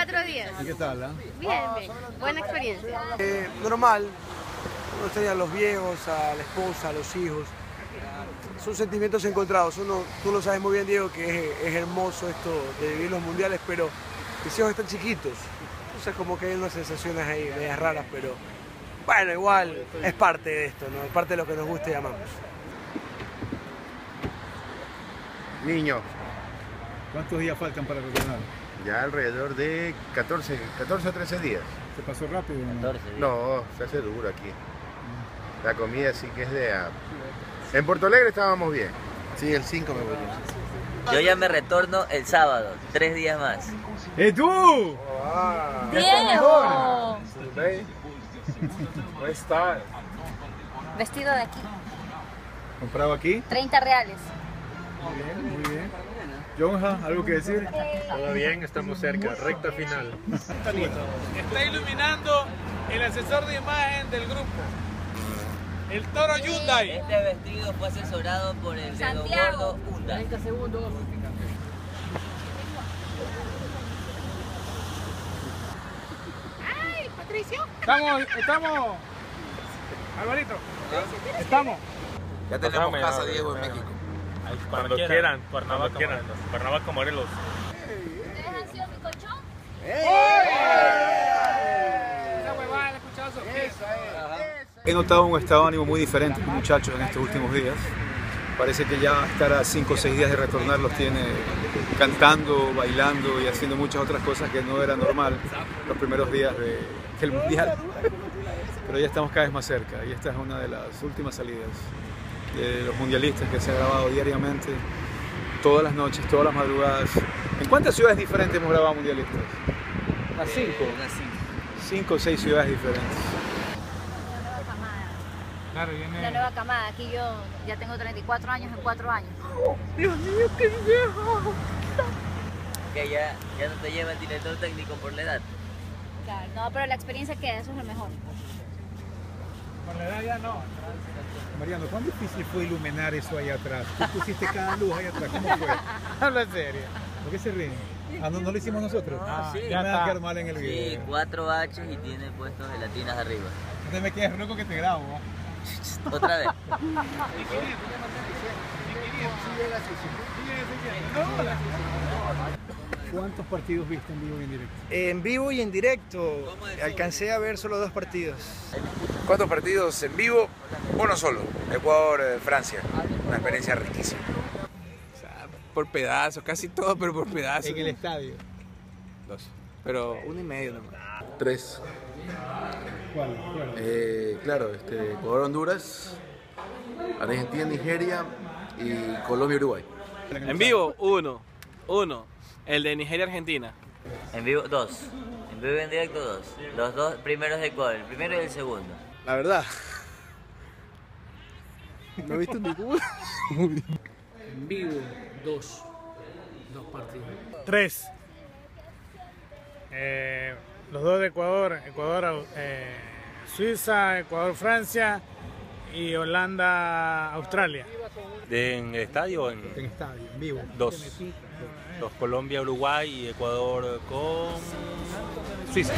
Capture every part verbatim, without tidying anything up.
cuatro días. ¿Y qué tal? ¿eh? Bien, bien. Buena experiencia. Eh, normal. Uno extraña a los viejos, a la esposa, a los hijos. Son sentimientos encontrados. Uno, tú lo sabes muy bien, Diego, que es, es hermoso esto de vivir los mundiales, pero mis hijos están chiquitos. Entonces como que hay unas sensaciones ahí medias raras, pero bueno, igual es parte de esto, ¿no? Es parte de lo que nos gusta y amamos. Niño, ¿Cuántos días faltan para retornar? ya alrededor de catorce, catorce o trece días. ¿Se pasó rápido? ¿No? catorce días. No, se hace duro aquí. La comida sí que es de... a- En Porto Alegre estábamos bien. Sí, el cinco me voy. Yo ya me retorno el sábado, tres días más. ¡Eh, tú! ¡Diego! ¿Cómo está? Vestido de aquí. ¿Comprado aquí? treinta reales. Muy bien, muy bien. Jonja, ¿algo que decir? Todo bien, estamos cerca, recta final. Está iluminando el asesor de imagen del grupo, el Toro Hyundai. Este vestido fue asesorado por el dedo Santiago. gordo Hyundai. ¡Ay, Patricio! Estamos, estamos, Alvarito, estamos. Ya tenemos casa, Diego, en México. Cuando quieran, cuando quieran. Cuernavaca, Morelos. ¿Ustedes han sido mi colchón? Esa huevada, ¿la escuchado, Sofía? He notado un estado de ánimo muy diferente en los muchachos en estos últimos días. Parece que ya estar a cinco o seis días de retornar los tiene cantando, bailando y haciendo muchas otras cosas que no era normal los primeros días de, del Mundial. Pero ya estamos cada vez más cerca y esta es una de las últimas salidas de los mundialistas que se ha grabado diariamente, todas las noches, todas las madrugadas. ¿En cuántas ciudades diferentes hemos grabado mundialistas? ¿A cinco? Cinco o seis ciudades diferentes. Claro, viene. La nueva camada. Aquí yo ya tengo treinta y cuatro años en cuatro años. Que ya, ya no te lleva el director técnico por la edad. Claro, no, pero la experiencia queda, eso es lo mejor. Por la edad ya no. Mariano, ¿cuán difícil fue iluminar eso ahí atrás? Tú pusiste cada luz ahí atrás, ¿cómo fue? Habla en serio. ¿Por qué se ríen? Ah, ¿no, no lo hicimos nosotros? Ah, sí. Ya me va a está. quedar mal en el Sí, video. cuatro H y tiene puestos gelatinas arriba. No te me quedes loco que te grabo. ¿eh? Otra vez. ¿Cuántos partidos viste en vivo y en directo? En vivo y en directo, alcancé a ver solo dos partidos. ¿Cuántos partidos en vivo? Uno solo, Ecuador-Francia. Una experiencia riquísima. O sea, por pedazos, casi todo, pero por pedazos. En el estadio. Dos. Pero uno y medio nomás. Tres. ¿Cuál? ¿Cuál? Eh, claro, este, Ecuador-Honduras, Argentina-Nigeria y Colombia-Uruguay. En vivo, uno. Uno. El de Nigeria-Argentina. En vivo, dos. En vivo y en directo, dos. Los dos primeros de Ecuador, el primero y el segundo. La verdad, no he visto ninguno. En vivo, dos. Dos partidos. Tres. Eh, los dos de Ecuador, Ecuador, eh, Suiza, Ecuador, Francia y Holanda, Australia. ¿En el estadio o en...? En estadio, en vivo. Dos. Dos, Colombia, Uruguay y Ecuador con... Suiza.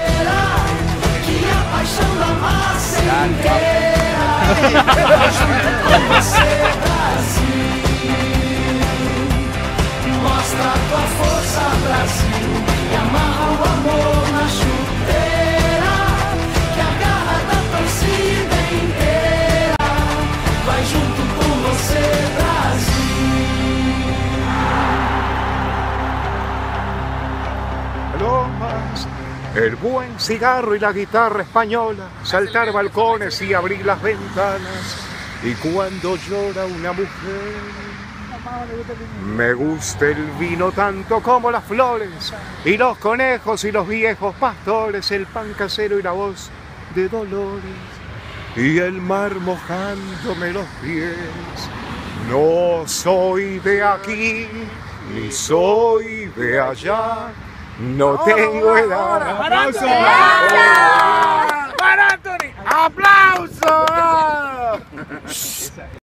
Mostra tua força, Brasil, e amarra o amor na chuteira, que a garra da torcida inteira vai junto com você, Brasil. Palomas, el buen cigarro y la guitarra española, saltar balcones y abrir las ventanas. Y cuando llora una mujer, me gusta el vino tanto como las flores, y los conejos y los viejos pastores, el pan casero y la voz de Dolores, y el mar mojándome los pies. No soy de aquí, ni soy de allá, no tengo edad. ¡Aplausos! ¡Para, Anthony! ¡Aplausos!